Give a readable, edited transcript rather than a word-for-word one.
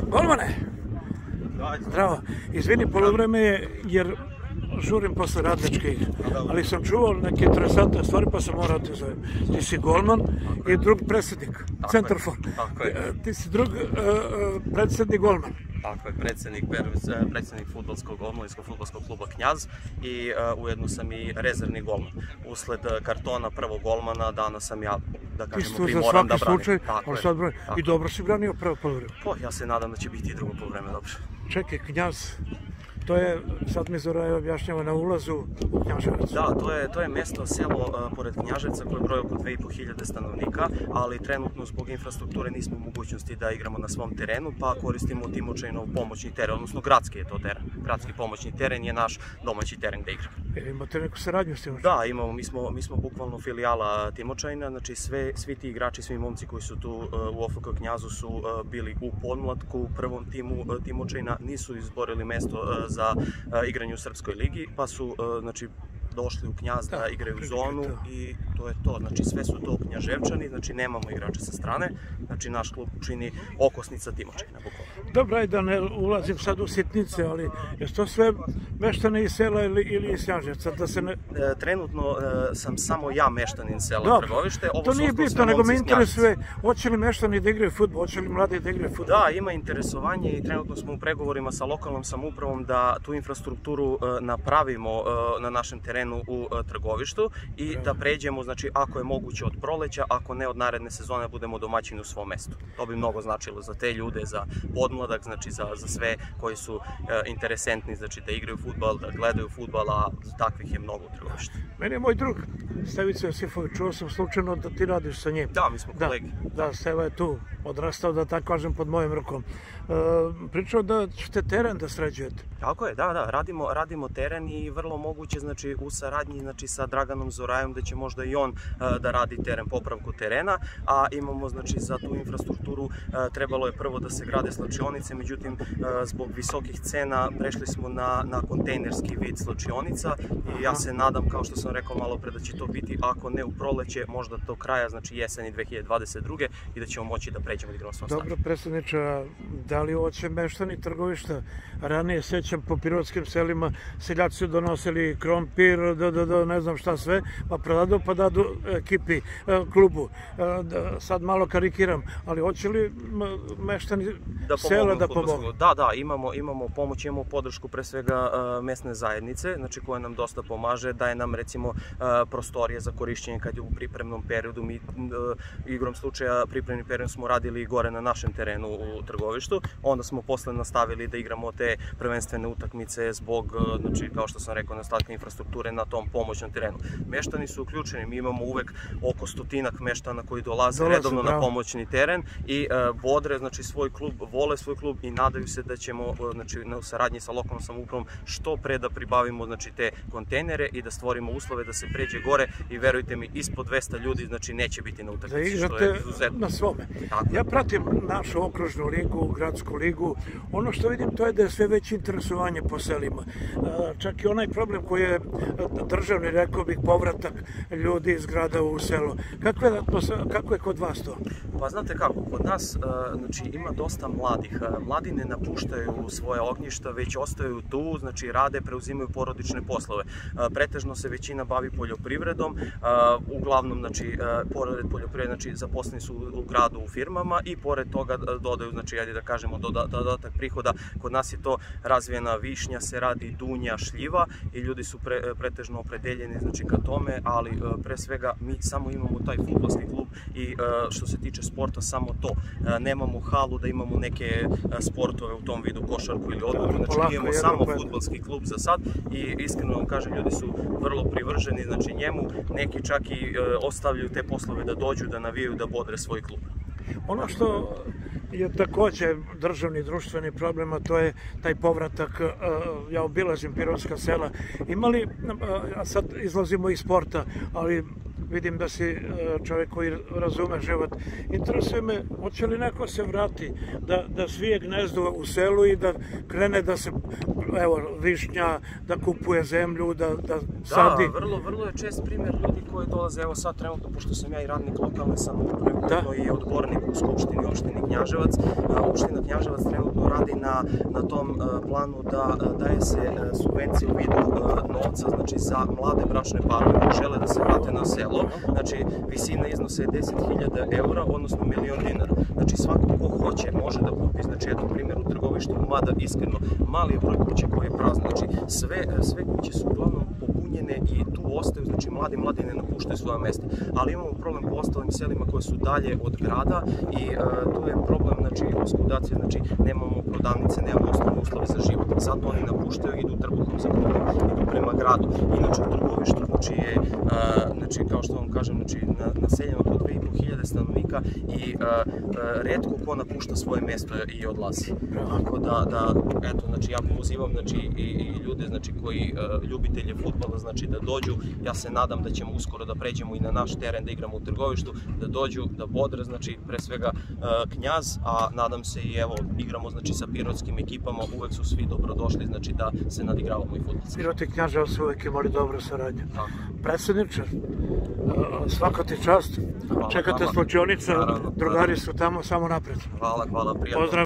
Golmane! Zdravo. Izvini, polovreme je jer žurim posle radničkih, ali sam čuvao neke interesantne stvari pa sam morao te zovem. Ti si golman i drug predsjednik, centarfor. Ti si drug predsjednik golman. Tako je, predsjednik omladinskog fudbalskog kluba Knjaz i ujedno sam i rezervni golman. Usled kartona prvog golmana danas sam ja, da kažemo, primoran da branim. Slučaj, i dobro si branio prvo polovreme. Ja se nadam da će biti i drugo polovreme dobro. Čekaj, Knjaz, to je, sad mi Zoraj objašnjava, na ulazu u Knjaževac. Da, to je mjesto, selo pored Knjaževca koje broji oko 2500 stanovnika, ali trenutno zbog infrastrukture nismo u mogućnosti da igramo na svom terenu, pa koristimo Timočajnov pomoćni teren, odnosno gradski je to teren. Gradski pomoćni teren je naš domaći teren gdje igramo. Imate neku saradnju s Timočajnom? Da, imamo, mi smo bukvalno filijala Timočajna, znači svi ti igrači, svi momci koji su tu u OFK Knjazu su bili u podmlatku, u prvom timu Timočajna, nisu izborili mjesto za igranje u Srpskoj ligi, pa su došli u Knjaz da igraju zonu i to je to. Znači sve su to Knjaževčani, znači nemamo igrača sa strane, znači naš klub čini okosnica Timočajna, bukvalno. Dobro, ajde da ne ulazim sad u sitnice, ali je to sve meštani iz sela ili iz Knjaževca? Trenutno sam samo ja meštanin sela Trgovište. To nije bitno, nego me interesuje, hoće li meštani da igraju fudbal, hoće li mladi da igraju fudbal? Da, ima interesovanje i trenutno smo u pregovorima sa lokalnom samoupravom da tu infrastrukturu napravimo na našem terenu u Trgovištu i da pređemo, znači ako je moguće od proleća, ako ne od naredne sezone budemo domaćini u svom mestu. To bi mnogo značilo za te ljude, za podmladak, znači za sve koji su interesentni, znači da igraju fudbal, da gledaju fudbal, a takvih je mnogo u Trgovištu. Meni je moj drug Stevica Josifović, čuo sam slučajno da ti radiš sa njim. Da, mi smo kolegi. Da, Steva je tu odrastao, da tako kažem, pod mojim rukom. Pričao da ćete teren da sređujete. Tako je, da, radimo teren i vrlo moguće, znači u saradnji sa Draganom Zorajom da će možda i on da radi teren, popravku terena, a imamo znači za tu infrastrukturu trebalo je prvo da se grade slačionice, međutim zbog visokih cena prešli smo na kontejnerski vid slačionica i ja se nadam, kao što sam rekao malo pre, da će to biti, ako ne u proleće, možda do kraja, znači jeseni 2022. i da ćemo moći da pređemo da igramo svom stadionu. Dobro, predsjedniče, da li hoće meštani Trgovišta? Ranije sećam po pirotskim selima, seljaci su donosili krompir, ne znam šta sve, pa prodadu pa dadu ekipi, klubu. Sad malo karikiram, ali hoće li meštani sela da pomogu? Da, imamo pomoć, imamo podršku pre svega mesne zajednice, znači koja nam dosta pomaže, daje nam recimo prostorije za korišćenje kad je u pripremnom periodu. Mi igrom slučaja pripremni period smo radili gore na našem terenu u Trgovištu, onda smo posle nastavili da igramo te prvenstvene utakmice zbog, znači kao što sam rekao, nedostatka infrastrukture na tom pomoćnom terenu. Meštani su uključeni, mi imamo uvek oko 100-ak meštana koji dolaze redovno na pomoćni teren i bodre, znači svoj klub, vole svoj klub i nadaju se da ćemo, znači u saradnji sa lokalnom samoupravom što pre da pribavimo, znači te kontejnere i da stvorimo uslove da se pređe gore i verujte mi, ispod 200 ljudi, znači neće biti na utakmici, što je izuzetno. Na svome. Ja pratim našu okružnu ligu, gradsku ligu, ono što vidim to je da je sve veće interesovanje po selima. Čak i onaj problem koji je državni, rekao bih, povratak ljudi iz grada u selo. Kako je kod vas to? Pa znate kako, kod nas znači, ima dosta mladih. Mladi ne napuštaju svoje ognjišta, već ostaju tu, znači rade, preuzimaju porodične poslove. Pretežno se većina bavi poljoprivredom, uglavnom, znači, pored poljoprivrede, znači, zaposleni su u gradu u firmama i pored toga dodaju, znači, ajde da kažemo, dodatak prihoda. Kod nas je to razvijena višnja, se radi dunja, šljiva i ljudi su pretežno opredeljeni, znači, ka tome, ali pre svega mi samo imamo taj fudbalski klub i što se tiče sporta samo to. Nemamo halu da imamo neke sportove u tom vidu, košarku ili odbojku, znači imamo samo fudbalski klub za sad i iskreno vam kažem, ljudi su vrlo privrženi, znači njemu, neki čak i ostavljaju te poslove da dođu, da navijaju, da bodre svoj klub. Ono što je također državni društveni problem, a to je taj povratak, ja obilazim pirotska sela, imali, a sad izlazimo iz sporta, ali vidim da si čovjek koji razume život. Interesuje me, hoće li neko se vrati, da svije gnezdo u selu i da krene da se, evo, višnja, da kupuje zemlju, da sadi? Da, vrlo je čest primjer ljudi koji dolaze, evo sad trenutno, pošto sam ja i radnik lokalne samouprave, i odbornik u Skupštini opštine Knjaževac. Opština Knjaževac trenutno radi na tom planu da daje se subvencije u vidu novca, znači za mlade bračne parove koji žele da se vrate na selo. Znači visina iznosa je 10.000 eura, odnosno 1.000.000 dinara. Znači svako ko hoće može da kupi, znači eto primjer u trgovištu, mada iskreno mali je broj kuće koji je prazno. Znači sve kuće su uglavnom popunjene i tu ostaju, znači mladi ne napuštaju svoja mesta. Ali imamo problem po ostalim selima koje su dalje od grada i tu je problem, znači oskudacije, znači nemamo prodavnice, nemamo osnovne uslove za život. Zato oni napuštaju, idu trbuhom za kruhom, idu prema gradu. Inače u trgovištu, znači je, znači kao što vam kažem, znači naseljeno oko 2.500 stanovnika i retko ko napušta svoje mesto i odlazi. Tako da eto, znači ja pozivam, znači i ljude, znači koji ljubitelje fudbala, znači da dođu. Ja se nadam da ćemo uskoro da pređemo i na naš teren da igramo u trgovištu, da dođu, da bodre, znači pre svega Knjaz, a nadam se i evo igramo znači sa pirotskim ekipama, uvek su svi dobrodošli, znači da se nadigravamo i fudbalski. Pirot i Knjaževac su uvek imali dobru saradnju. Predsjedniče, svaka ti čast, čekate slučajnica, drugari su tamo, samo napred. Hvala, prijatno.